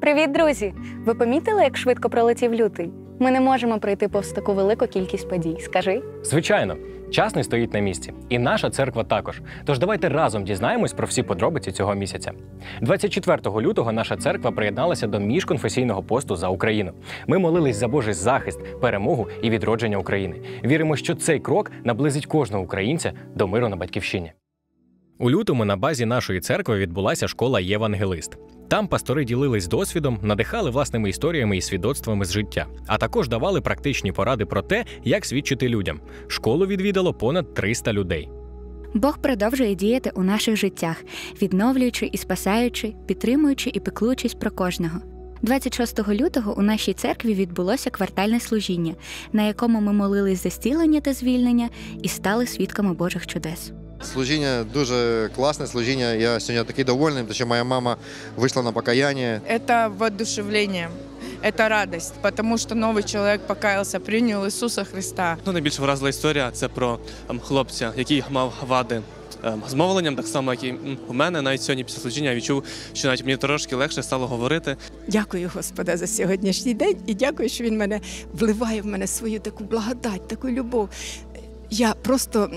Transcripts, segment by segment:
Привіт, друзі! Ви помітили, як швидко пролетів лютий? Ми не можемо пройти повз таку велику кількість подій. Скажи? Звичайно, час не стоїть на місці. І наша церква також. Тож давайте разом дізнаємось про всі подробиці цього місяця. 24 лютого наша церква приєдналася до міжконфесійного посту за Україну. Ми молились за Божий захист, перемогу і відродження України. Віримо, що цей крок наблизить кожного українця до миру на Батьківщині. У лютому на базі нашої церкви відбулася школа «Євангелист». Там пастори ділились досвідом, надихали власними історіями і свідоцтвами з життя, а також давали практичні поради про те, як свідчити людям. Школу відвідало понад 300 людей. Бог продовжує діяти у наших життях, відновлюючи і спасаючи, підтримуючи і піклуючись про кожного. 26 лютого у нашій церкві відбулося квартальне служіння, на якому ми молились за зцілення та звільнення і стали свідками Божих чудес. Служіння дуже класне служіння. Я сьогодні такий довольний, тому що моя мама вийшла на покаяння. Это воодушевление, это радость, потому что новый человек покаялся, принял Ісуса Христа. Найбільш вразила історія – це про хлопця, який мав вади з мовленням, так само, як і у мене. Навіть сьогодні після служіння я відчув, що навіть мені трошки легше стало говорити. Дякую, Господа, за сьогоднішній день і дякую, що Він мене вливає в мене свою таку благодать, таку любов. Я просто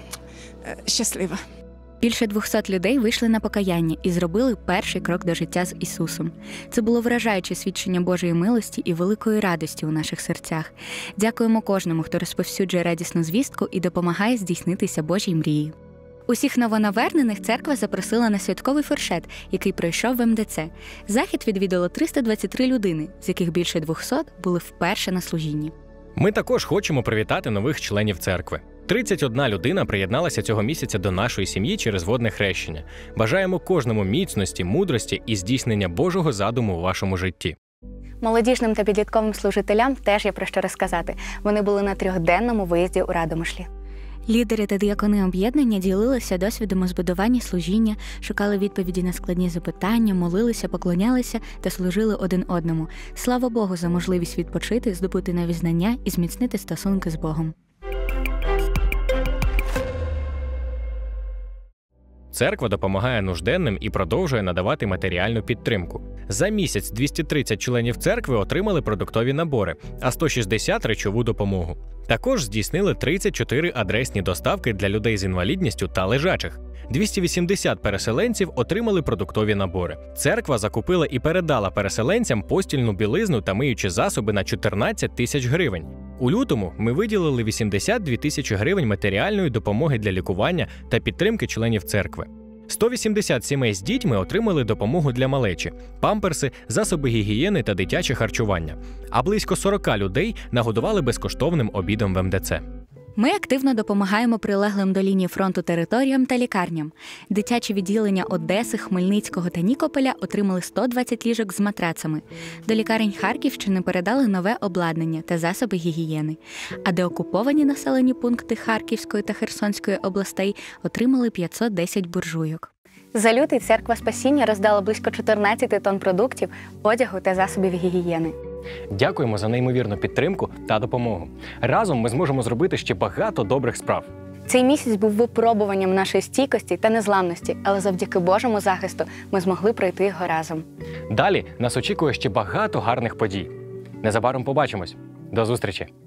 щаслива. Більше 200 людей вийшли на покаяння і зробили перший крок до життя з Ісусом. Це було вражаюче свідчення Божої милості і великої радості у наших серцях. Дякуємо кожному, хто розповсюджує радісну звістку і допомагає здійснитися Божій мрії. Усіх новонавернених церква запросила на святковий фуршет, який пройшов в МДЦ. Захід відвідало 323 людини, з яких більше 200 були вперше на служінні. Ми також хочемо привітати нових членів церкви. 31 людина приєдналася цього місяця до нашої сім'ї через водне хрещення. Бажаємо кожному міцності, мудрості і здійснення Божого задуму у вашому житті. Молодіжним та підлітковим служителям теж є про що розказати. Вони були на 3-денному виїзді у Радомишлі. Лідери та діякони об'єднання ділилися досвідом у збудуванні служіння, шукали відповіді на складні запитання, молилися, поклонялися та служили один одному. Слава Богу за можливість відпочити, здобути нові знання і зміцнити стосунки з Богом. Церква допомагає нужденним і продовжує надавати матеріальну підтримку. За місяць 230 членів церкви отримали продуктові набори, а 160 – речову допомогу. Також здійснили 34 адресні доставки для людей з інвалідністю та лежачих. 280 переселенців отримали продуктові набори. Церква закупила і передала переселенцям постільну білизну та миючі засоби на 14 тисяч гривень. У лютому ми виділили 82 тисячі гривень матеріальної допомоги для лікування та підтримки членів церкви. 180 сімей з дітьми отримали допомогу для малечі, памперси, засоби гігієни та дитяче харчування. А близько 40 людей нагодували безкоштовним обідом в МДЦ. Ми активно допомагаємо прилеглим до лінії фронту територіям та лікарням. Дитячі відділення Одеси, Хмельницького та Нікополя отримали 120 ліжок з матрацами. До лікарень Харківщини передали нове обладнання та засоби гігієни. А деокуповані населені пункти Харківської та Херсонської областей отримали 510 буржуйок. За лютий церква Спасіння роздала близько 14 тонн продуктів, одягу та засобів гігієни. Дякуємо за неймовірну підтримку та допомогу. Разом ми зможемо зробити ще багато добрих справ. Цей місяць був випробуванням нашої стійкості та незламності, але завдяки Божому захисту ми змогли пройти його разом. Далі нас очікує ще багато гарних подій. Незабаром побачимось. До зустрічі!